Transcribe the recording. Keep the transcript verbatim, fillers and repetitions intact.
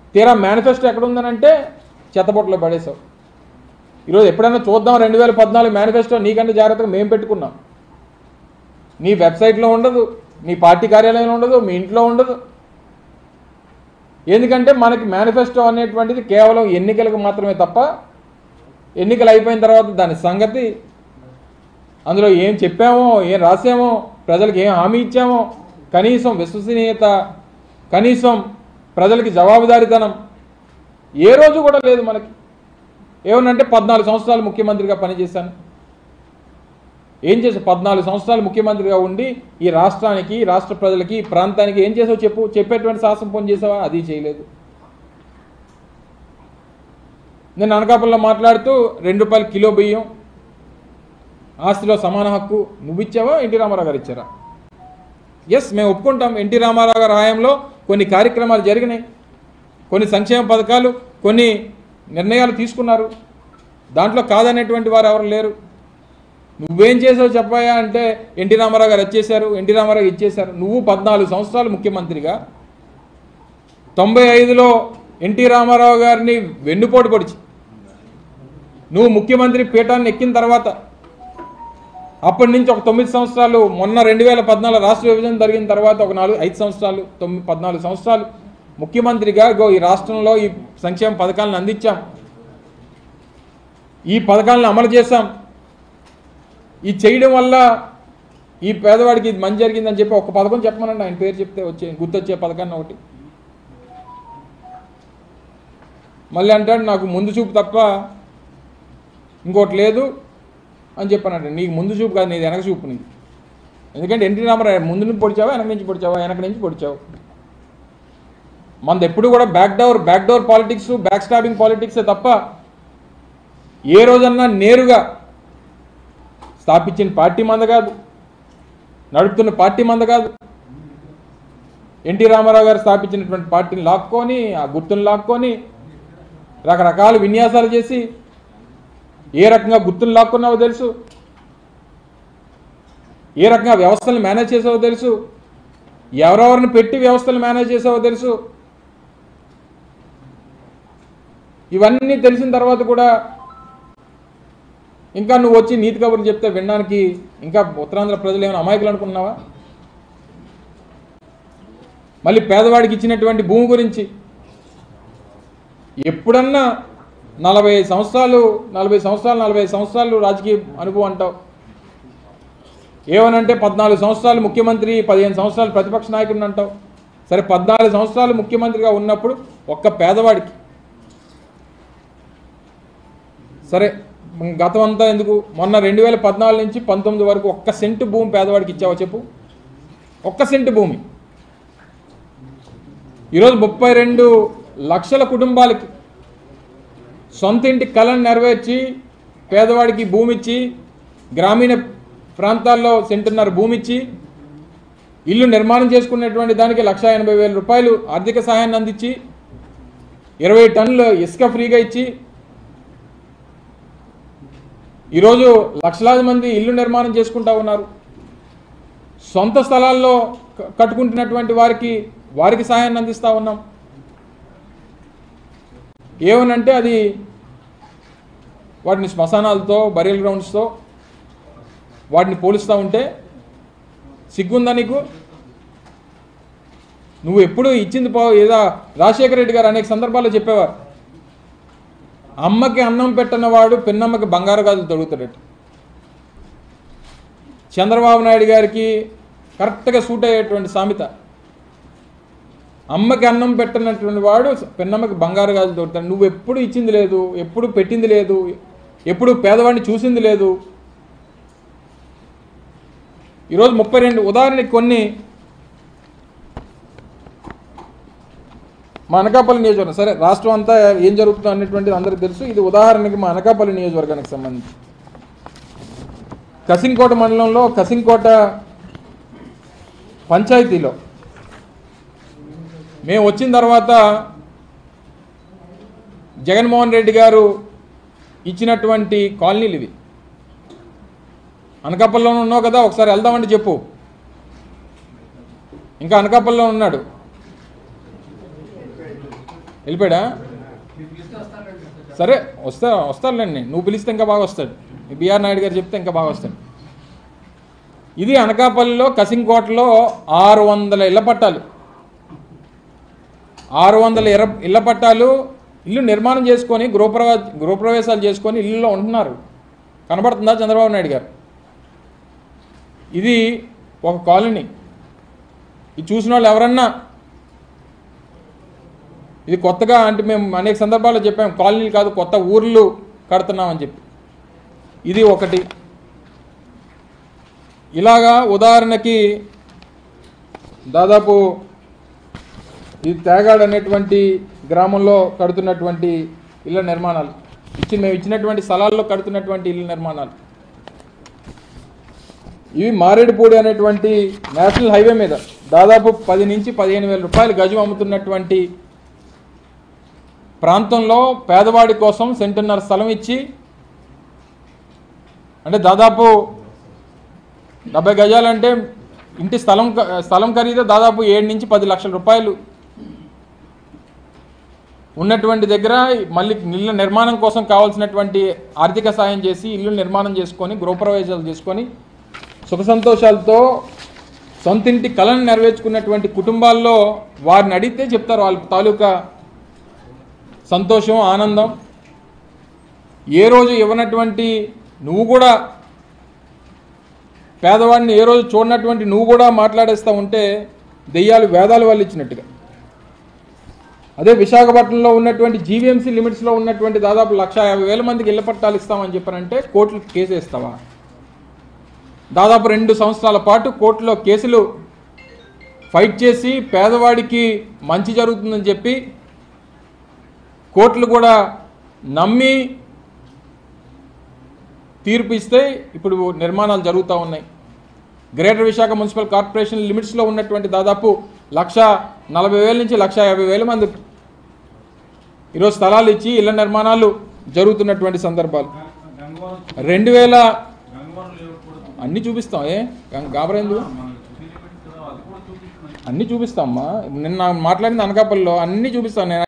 తీరా మేనిఫెస్టో ఎక్కడ ఉందనంటే చెత్తబొట్టలో పడేసావు. ఈరోజు ఎప్పుడైనా చూద్దాం రెండు వేల పద్నాలుగు మేనిఫెస్టో నీకంటే జాగ్రత్తగా మేము పెట్టుకున్నాం. నీ వెబ్సైట్లో ఉండదు, నీ పార్టీ కార్యాలయంలో ఉండదు, మీ ఇంట్లో ఉండదు. ఎందుకంటే మనకి మేనిఫెస్టో అనేటువంటిది కేవలం ఎన్నికలకు మాత్రమే తప్ప ఎన్నికలు అయిపోయిన తర్వాత దాని సంగతి, అందులో ఏం చెప్పామో, ఏం రాసామో, ప్రజలకు ఏం హామీ ఇచ్చామో, కనీసం విశ్వసనీయత, కనీసం ప్రజలకి జవాబుదారీతనం ఏ రోజు కూడా లేదు మనకి. ఏమనంటే పద్నాలుగు సంవత్సరాలు ముఖ్యమంత్రిగా పనిచేశాను. ఏం చేసావు? పద్నాలుగు సంవత్సరాలు ముఖ్యమంత్రిగా ఉండి ఈ రాష్ట్రానికి, రాష్ట్ర ప్రజలకి, ఈ ప్రాంతానికి ఏం చేసావు చెప్పు. చెప్పేటువంటి సాహసం పని చేసావా? అది చేయలేదు. నేను అనకాపల్లిలో మాట్లాడుతూ రెండు రూపాయలు కిలో బియ్యం, ఆస్తిలో సమాన హక్కు నువ్వు ఇచ్చావా, ఎన్టీ రామారావు గారు ఇచ్చారా? ఎస్, మేము ఒప్పుకుంటాం. ఎన్టీ రామారావు గారి హయాంలో కొన్ని కార్యక్రమాలు జరిగినాయి, కొన్ని సంక్షేమ పథకాలు, కొన్ని నిర్ణయాలు తీసుకున్నారు. దాంట్లో కాదనేటువంటి వారు ఎవరు లేరు. నువ్వేం చేసావు చెప్పాయా అంటే ఎన్టీ రామారావు గారు వచ్చేసారు, ఎన్టీ రామారావు ఇచ్చేశారు. నువ్వు పద్నాలుగు సంవత్సరాలు ముఖ్యమంత్రిగా తొంభై ఐదులో ఎన్టీ రామారావు గారిని వెన్నుపోటు పొడిచి నువ్వు ముఖ్యమంత్రి పీఠాన్ని ఎక్కిన తర్వాత అప్పటి నుంచి ఒక తొమ్మిది సంవత్సరాలు, మొన్న రెండు వేల పద్నాలుగు రాష్ట్ర విభజన జరిగిన తర్వాత ఒక నాలుగు ఐదు సంవత్సరాలు, తొమ్మిది పద్నాలుగు సంవత్సరాలు ముఖ్యమంత్రిగా గో ఈ రాష్ట్రంలో ఈ సంక్షేమ పథకాలను అందించాం, ఈ పథకాలను అమలు చేశాం. ఈ చేయడం వల్ల ఈ పేదవాడికి ఇది మంచి జరిగిందని చెప్పి ఒక పథకం చెప్పమనండి, ఆయన పేరు చెప్తే వచ్చే గుర్తొచ్చే పథకాన్ని ఒకటి. మళ్ళీ అంటాడు నాకు ముందు చూపు తప్ప ఇంకోటి లేదు అని చెప్పానంటే, నీకు ముందు చూపు కాదు, నీది వెనక చూపు నీది. ఎందుకంటే ఎన్టీ రామారావు ముందు నుంచి పొడిచావా, వెనక నుంచి పొడిచావా? వెనక నుంచి పొడిచావు. మనది ఎప్పుడు కూడా back door back door politics, back stabbing పాలిటిక్సే తప్ప ఏ రోజన్నా నేరుగా స్థాపించిన పార్టీ మంద కాదు, నడుపుతున్న పార్టీ మంద కాదు. ఎన్టీ రామారావు గారు స్థాపించినటువంటి పార్టీని లాక్కొని, ఆ గుర్తును లాక్కొని రకరకాల విన్యాసాలు చేసి ఏ రకంగా గుర్తులు లాక్కున్నావో తెలుసు, ఏ రకంగా వ్యవస్థలను మేనేజ్ చేసావో తెలుసు, ఎవరెవరిని పెట్టి వ్యవస్థలు మేనేజ్ చేసావో తెలుసు. ఇవన్నీ తెలిసిన తర్వాత కూడా ఇంకా నువ్వు వచ్చి నీతి కబుర్లు చెప్తే వినడానికి ఇంకా ఉత్తరాంధ్ర ప్రజలు ఏమైనా అమాయకులు అనుకున్నావా? మళ్ళీ పేదవాడికి ఇచ్చినటువంటి భూమి గురించి ఎప్పుడన్నా నలభై సంవత్సరాలు నలభై సంవత్సరాలు నలభై సంవత్సరాలు రాజకీయ అనుభవం అంటావు. ఏమనంటే పద్నాలుగు సంవత్సరాలు ముఖ్యమంత్రి, పదిహేను సంవత్సరాలు ప్రతిపక్ష నాయకుడిని అంటావు. సరే, పద్నాలుగు సంవత్సరాలు ముఖ్యమంత్రిగా ఉన్నప్పుడు ఒక్క పేదవాడికి, సరే గతం అంతా ఎందుకు, మొన్న రెండు వేల పద్నాలుగు నుంచి పంతొమ్మిది వరకు ఒక్క సెంటు భూమి పేదవాడికి ఇచ్చావో చెప్పు. ఒక్క సెంటు భూమి. ఈరోజు ముప్పై రెండు లక్షల కుటుంబాలకి సొంత ఇంటి కళను నెరవేర్చి పేదవాడికి భూమి ఇచ్చి, గ్రామీణ ప్రాంతాల్లో సెంటున్నర భూమి ఇచ్చి ఇల్లు నిర్మాణం చేసుకునేటువంటి దానికి లక్ష ఎనభై వేల రూపాయలు ఆర్థిక సహాయాన్ని అందించి, ఇరవై టన్నులు ఇసుక ఫ్రీగా ఇచ్చి ఈరోజు లక్షలాది మంది ఇల్లు నిర్మాణం చేసుకుంటా ఉన్నారు. సొంత స్థలాల్లో కట్టుకుంటున్నటువంటి వారికి వారికి సహాయాన్ని అందిస్తూ ఉన్నాం. ఏమనంటే అది వాటిని శ్మశానాలతో, బరియల్ గ్రౌండ్స్తో వాటిని పోలుస్తూ ఉంటే సిగ్గుందా నీకు? నువ్వు ఎప్పుడు ఇచ్చింది పో ఏదో రాజశేఖర రెడ్డి గారు అనేక సందర్భాల్లో చెప్పేవారు, అమ్మకి అన్నం పెట్టినవాడు పిన్నమ్మకి బంగారు గాజులు తొడుగుతాడట. చంద్రబాబు నాయుడు గారికి కరెక్ట్గా సూట్ అయ్యేటువంటి సామెత, అమ్మకి అన్నం పెట్టినటువంటి వాడు పిన్నమ్మకి బంగారు గాజులు తొడుగుతాడు. నువ్వు ఎప్పుడు ఇచ్చింది లేదు, ఎప్పుడు పెట్టింది లేదు, ఎప్పుడు పేదవాడిని చూసింది లేదు. ఈరోజు ముప్పై రెండు ఉదాహరణకి కొన్ని మా అనకాపల్లి నియోజకవర్గం, సరే రాష్ట్రం అంతా ఏం జరుగుతుందో అనేటువంటిది అందరికీ తెలుసు. ఇది ఉదాహరణకి మా అనకాపల్లి నియోజకవర్గానికి సంబంధించి కసింకోట మండలంలో కసింకోట పంచాయతీలో మేము వచ్చిన తర్వాత జగన్మోహన్ రెడ్డి గారు ఇచ్చినటువంటి కాలనీలు ఇవి. అనకాపల్లిలోనే ఉన్నావు కదా, ఒకసారి వెళ్దామంటే చెప్పు. ఇంకా అనకాపల్లిలో ఉన్నాడు. వెళ్ళిపోయాడా? సరే వస్తా వస్తాడులేండి, నువ్వు పిలిస్తే ఇంకా బాగా వస్తాడు, బిఆర్ నాయుడు గారు చెప్తే ఇంకా బాగా వస్తాడు. ఇది అనకాపల్లిలో కసింకోటలో ఆరు వందల ఇళ్ల పట్టాలు ఆరు వందల ఇర ఇళ్ల పట్టాలు ఇల్లు నిర్మాణం చేసుకొని గృహప్రవే గృహప్రవేశాలు చేసుకొని ఇల్లులో ఉంటున్నారు. కనబడుతుందా చంద్రబాబు నాయుడు గారు? ఇది ఒక కాలనీ. ఇది చూసిన వాళ్ళు ఎవరన్నా ఇది కొత్తగా అంటే మేము అనేక సందర్భాల్లో చెప్పాము, కాలనీలు కాదు కొత్త ఊర్లు కడుతున్నామని చెప్పి. ఇది ఒకటి. ఇలాగా ఉదాహరణకి దాదాపు ఇది తేగాడు అనేటువంటి గ్రామంలో కడుతున్నటువంటి ఇళ్ల నిర్మాణాలు, ఇచ్చి మేము ఇచ్చినటువంటి స్థలాల్లో కడుతున్నటువంటి ఇళ్ల నిర్మాణాలు. ఇవి మారేడుపూడి అనేటువంటి నేషనల్ హైవే మీద దాదాపు పది నుంచి పదిహేను వేల రూపాయలు గజం అమ్ముతున్నటువంటి ప్రాంతంలో పేదవాడి కోసం సెంటున్నర స్థలం ఇచ్చి, అంటే దాదాపు డెబ్బై గజాలంటే ఇంటి స్థలం స్థలం ఖరీదు దాదాపు ఏడు నుంచి పది లక్షల రూపాయలు ఉన్నటువంటి దగ్గర మళ్ళీ ఇళ్ళ నిర్మాణం కోసం కావాల్సినటువంటి ఆర్థిక సాయం చేసి ఇల్లు నిర్మాణం చేసుకొని గృహప్రవేశాలు చేసుకొని సుఖ సంతోషాలతో సొంతింటి కళను నెరవేర్చుకున్నటువంటి కుటుంబాల్లో వారిని అడిగితే చెప్తారు వాళ్ళ తాలూకా సంతోషం, ఆనందం. ఏ రోజు ఇవ్వనటువంటి నువ్వు కూడా పేదవాడిని ఏ రోజు చూడనటువంటి నువ్వు కూడా మాట్లాడేస్తూ ఉంటే దెయ్యాలు వేదాలు వాళ్ళు ఇచ్చినట్టుగా. అదే విశాఖపట్నంలో ఉన్నటువంటి జీవీఎంసీ లిమిట్స్లో ఉన్నటువంటి దాదాపు లక్ష యాభై వేల మందికి ఇళ్ల పట్టాలు ఇస్తామని చెప్పారంటే కోర్టులు కేసు వేస్తావా? దాదాపు రెండు సంవత్సరాల పాటు కోర్టులో కేసులు ఫైట్ చేసి పేదవాడికి మంచి జరుగుతుందని చెప్పి కోర్టులు కూడా నమ్మి తీర్పు ఇస్తే ఇప్పుడు నిర్మాణాలు జరుగుతూ ఉన్నాయి. గ్రేటర్ విశాఖ మున్సిపల్ కార్పొరేషన్ లిమిట్స్లో ఉన్నటువంటి దాదాపు లక్ష నలభై వేల నుంచి లక్ష యాభై వేల మంది ఈరోజు స్థలాలు ఇచ్చి ఇళ్ల నిర్మాణాలు జరుగుతున్నటువంటి సందర్భాలు. రెండు వేల అన్నీ చూపిస్తాం. ఏ గాబరేందు అన్నీ చూపిస్తామమ్మా. నిన్న మాట్లాడింది అనకాపల్లిలో అన్నీ చూపిస్తాను నేను.